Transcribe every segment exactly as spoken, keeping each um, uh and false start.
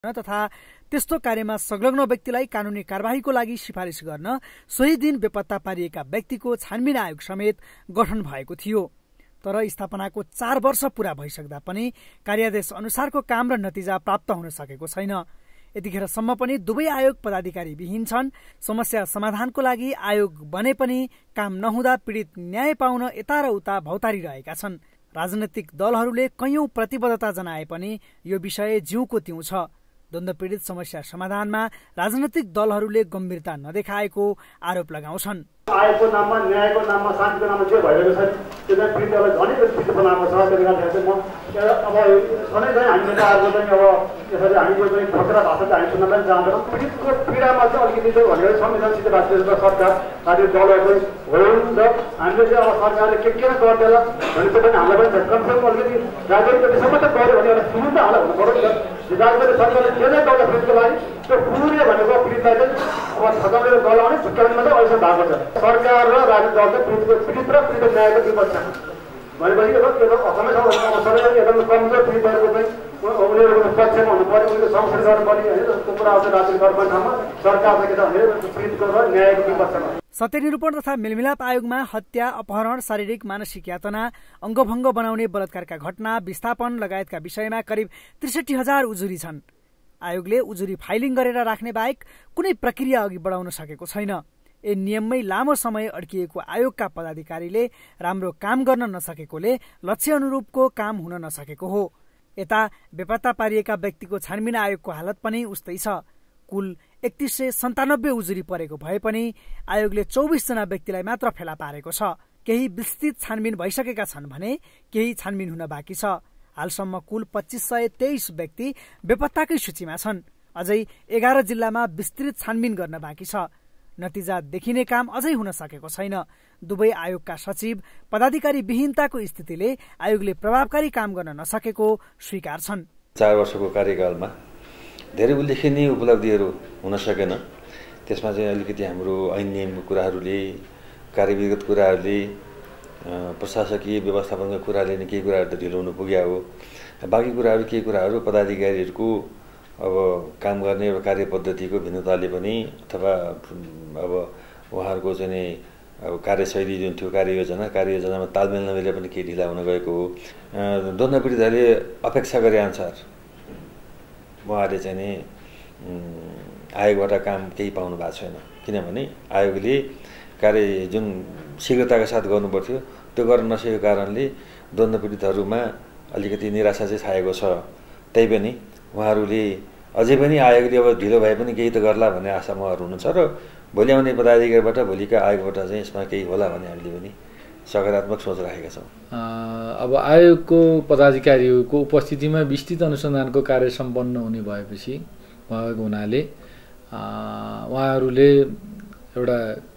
तथा त्यस्तो कार्यमा संलग्न व्यक्तिलाई कानूनी कारबाहीको लागि सिफारिस गर्न सोही दिन बेपत्ता पारिएका व्यक्तिको छानबिन आयोग समेत गठन भएको थियो। तर स्थापनाको चार वर्ष पूरा भइसक्दा पनि कार्यादेश अनुसारको काम र नतिजा प्राप्त हुन सकेको छैन। यतिखेरसम्म पनि दुवै आयोग पदाधिकारी विहीन छन्। समस्या समाधानको लागि आयोग बने पनि काम नहुँदा पीडित न्याय पाउन यता र उता भौतारिरहेका छन्। राजनैतिक दलहरूले कैयौं प्रतिबद्धता जनाए पनि यो विषय जिउको तिउ छ। द्वन्द्व पीडित समस्या समाधानमा राजनैतिक दलहरूले गम्भीरता नदेखाएको आरोप लगाउँछन्। आयोगको नाममा न्यायको नाममा शान्तिको नाममा जे भइरहेको छ त्यो चाहिँ पीडितलाई झनै पनि पीडित बनाएको छ। त्यसले गर्दाखेरि चाहिँ म अब सधैँ चाहिँ हामी नेताहरूको चाहिँ अब यसरी हामीले चाहिँ फकरा भाषा चाहिँ हामी सुन्न पनि चाहँदैनौँ। पीडितको पीडामा चाहिँ अलिकति चाहिँ भनेर संविधानसित राज्य सरकार राज्य दलहरू हुन्छ। हामीले चाहिँ अब सरकारले के के गर्दैन भने चाहिँ पनि हामीलाई पनि कमसेकम अलिकति राजनीतिसम्म त गऱ्यो भने एउटा सुरु त हाल हुनु पऱ्यो नि त। राज्यले सरकारले जे नै गर्दा पीडितको लागि त्यो पुरै भनेको पीडितलाई चाहिँ अब थकाउने गलाउने झुक्काउने मात्रै अहिलेसम्म भएको छ। सरकार र राजनीतिक दल चाहिँ पीडित र पीडित न्यायको विपक्ष भनेपछि हमेसा सबैजना एकदम कमजोर पीडितहरूको चाहिँ उनीहरूको पक्षमा हुनु पर्यो, उनीहरूको संरक्षण गर्नुपर्ने होइन त्यो कुरा आउँछ राजनीतिक गर्नुपर्ने ठाउँमा सरकारले के छ भने पीडितको र न्यायको विपक्षमा। सत्यनिरूपण तथा मेलमिलाप आयोगमा हत्या, अपहरण, शारीरिक मानसिक यातना, अङ्गभङ्ग बनाउने बलात्कारका घटना, विस्थापन लगायतका विषयमा करिब त्रिसठी हजार उजुरी छन्। आयोगले उजुरी फाइलिङ गरेर राख्ने बाहेक कुनै प्रक्रिया अघि बढाउन सकेको छैन। ए नियममै लामो समय अड्किएको आयोगका पदाधिकारीले राम्रो काम गर्न नसकेकोले लक्ष्य अनुरूपको काम हुन नसकेको हो। यता बेपत्ता पारिएका व्यक्तिको छानबिन आयोगको हालत पनि उस्तै छ। कुल एकतीस सय सन्तानब्बे उजुरी परेको भए पनि आयोगले चौबिस जना व्यक्तिलाई मात्र फेला पारेको छ। केही विस्तृत छानबिन भइसकेका छन् भने केही छानबिन हुन बाँकी छ। हालसम्म कुल पच्चीस सय तेइस व्यक्ति बेपत्ताकै सूचीमा छन्। अझै एघार जिल्लामा विस्तृत छानबिन गर्न बाँकी छ। नतिजा देखिने काम अझै हुन सकेको छैन। दुवै आयोगका सचिव पदाधिकारी विहीनताको स्थितिले आयोगले प्रभावकारी काम गर्न नसकेको स्वीकार छन्। चार वर्षको कार्यकालमा धेरै उल्लेखनीय उपलब्धिहरू हुन सकेन। त्यसमा चाहिँ अलिकति हाम्रो ऐन नियमको कुराहरूले, कार्यविगत कुराहरूले, प्रशासकीय व्यवस्थापनको कुराले नै केही कुराहरू त ढिलो हुनु पुग्या हो। बाँकी कुराहरू केही कुराहरू पदाधिकारीहरूको अब काम गर्ने एउटा कार्य पद्धतिको भिन्नताले पनि अथवा अब उहाँहरूको चाहिँ नि अब कार्यशैली जुन थियो, कार्ययोजना कार्ययोजनामा तालमेल नमिलेर पनि केही ढिला हुन गएको हो। द्वन्द्व पीडितहरूले अपेक्षा गरे अनुसार उहाँहरूले चाहिँ नि आयोगबाट काम केही पाउनु भएको छैन। किनभने आयोगले कार्य जुन शीघ्रताका साथ गर्नुपर्थ्यो त्यो गर्न नसकेको कारणले द्वन्द्व पीडितहरूमा अलिकति निराशा चाहिँ छाएको छ। त्यही पनि उहाँहरूले अझै पनि आयोगले अब ढिलो भए पनि केही त गर्ला भन्ने आशा उहाँहरू हुनुहुन्छ र भोलि आउने पदाधिकारीबाट भोलिका आयोगबाट चाहिँ यसमा केही होला भन्ने हामीले पनि सकारात्मक सोच राखेका छौँ। अब आयोगको पदाधिकारीहरूको उपस्थितिमा विस्तृत अनुसन्धानको कार्य सम्पन्न हुने भएपछि भएको हुनाले उहाँहरूले एउटा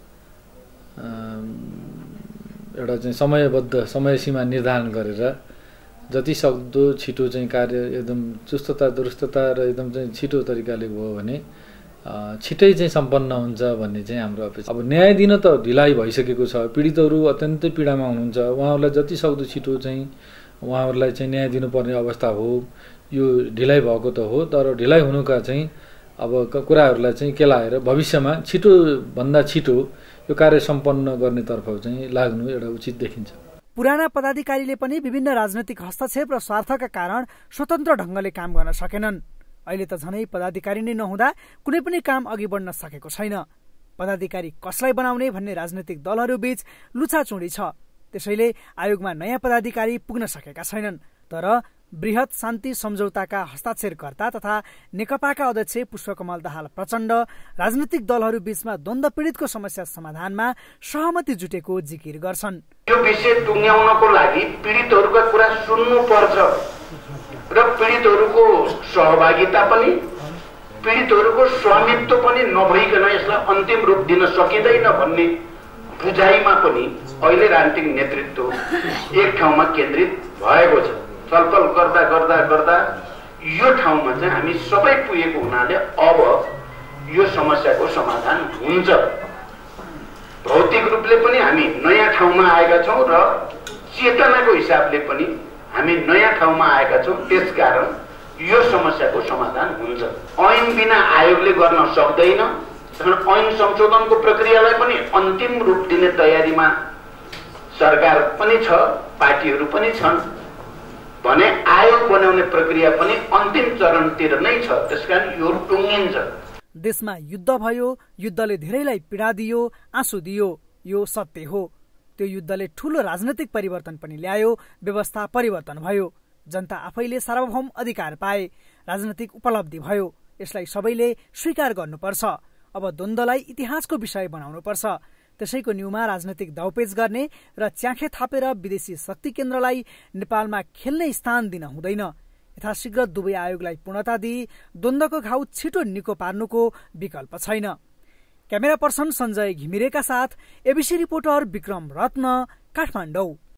एउटा चाहिँ समयबद्ध समय सीमा निर्धारण गरेर जति सक्दो छिटो चाहिँ कार्य एकदम चुस्तता दुरुस्तता र एकदम चाहिँ छिटो तरिकाले भयो भने छिटै चाहिँ सम्पन्न हुन्छ भन्ने चाहिँ हाम्रो अपेक्षा। अब न्याय दिन त ढिलाइ भइसकेको छ। पीडितहरू अत्यन्तै पीडामा हुनुहुन्छ। उहाँहरूलाई जति सक्दो छिटो चाहिँ उहाँहरूलाई चाहिँ न्याय दिनुपर्ने अवस्था हो। यो ढिलाइ भएको त हो, तर ढिलाइ हुनुका चाहिँ अब कुराहरूलाई चाहिँ केलाएर भविष्यमा छिटोभन्दा छिटो यो कार्य सम्पन्न गर्नेतर्फ चाहिँ लाग्नु एउटा उचित देखिन्छ। पुराना पदाधिकारीले पनि विभिन्न राजनैतिक हस्तक्षेप र स्वार्थका कारण स्वतन्त्र ढंगले काम गर्न सकेनन्। अहिले त झनै पदाधिकारी नै नहुँदा कुनै पनि काम अघि बढ्न सकेको छैन। पदाधिकारी कसलाई बनाउने भन्ने राजनैतिक दलहरू बीच लुछाचुँडी छ। त्यसैले आयोगमा नयाँ पदाधिकारी पुग्न सकेका छैनन्। तर बृहत शान्ति सम्झौताका हस्ताक्षरकर्ता तथा नेकपाका अध्यक्ष पुष्पकमल दाहाल प्रचण्ड राजनैतिक दलहरू बीचमा द्वन्द्व पीडितको समस्या समाधानमा सहमति जुटेको जिकिर गर्छन्। यो विषय टुङ्ग्याउनको लागि पीडितहरूका कुरा सुन्नु पर्छ र पीडितहरूको सहभागिता पनि, पीडितहरूको स्वामित्व पनि नभइकन यसलाई अन्तिम रूप दिन सकिँदैन भन्ने बुझाइमा पनि अहिले राजनीतिक नेतृत्व एक ठाउँमा केन्द्रित भएको छ। छलफल गर्दा गर्दा गर्दा यो ठाउँमा चाहिँ हामी सबै पुगेको हुनाले अब यो समस्याको समाधान हुन्छ। भौतिक रूपले पनि हामी नयाँ ठाउँमा आएका छौँ र चेतनाको हिसाबले पनि हामी नयाँ ठाउँमा आएका छौँ। त्यसकारण यो समस्याको समाधान हुन्छ। ऐन बिना आयोगले गर्न सक्दैन। ऐन संशोधनको प्रक्रियालाई पनि अन्तिम रूप दिने तयारीमा सरकार पनि छ, पार्टीहरू पनि छन् भने आयोग बनाउने प्रक्रिया पनि अन्तिम चरणतिर नै छ। त्यसकारण यो टुङ्गिन्छ। देशमा युद्ध भयो, युद्धले धेरैलाई पीडा दियो, आँसु दियो, यो सत्य हो। त्यो युद्धले ठूलो राजनैतिक परिवर्तन पनि ल्यायो, व्यवस्था परिवर्तन भयो, जनता आफैले सार्वभौम अधिकार पाए, राजनैतिक उपलब्धि भयो। यसलाई सबैले स्वीकार गर्नुपर्छ। अब द्वन्द्वलाई इतिहासको विषय बनाउनुपर्छ। त्यसैको न्यूमा राजनैतिक दाउपेच गर्ने र च्याखे थापेर विदेशी शक्ति केन्द्रलाई नेपालमा खेल्ने स्थान दिन हुँदैन। यथाशीघ्र दुवै आयोगलाई पूर्णता दिई द्वन्द्वको घाउ छिटो निको पार्नुको विकल्प छैन। क्यामेरा पर्सन सञ्जय घिमिरेका साथ एबिसी रिपोर्टर विक्रम रत्न, काठमाडौँ।